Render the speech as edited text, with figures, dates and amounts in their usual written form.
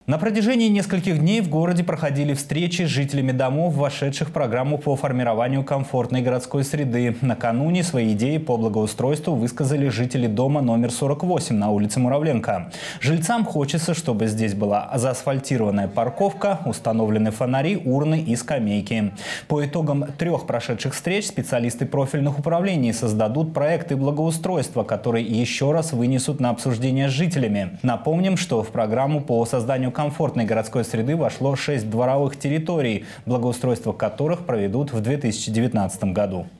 На протяжении нескольких дней в городе проходили встречи с жителями домов, вошедших в программу по формированию комфортной городской среды. Накануне свои идеи по благоустройству высказали жители дома номер 48 на улице Муравленко. Жильцам хочется, чтобы здесь была заасфальтированная парковка, установлены фонари, урны и скамейки. По итогам 3 прошедших встреч специалисты профильных управлений создадут проекты благоустройства, которые еще раз вынесут на обсуждение с жителями. Напомним, что в программу по созданию комфортной городской среды вошло 6 дворовых территорий, благоустройство которых проведут в 2019 году.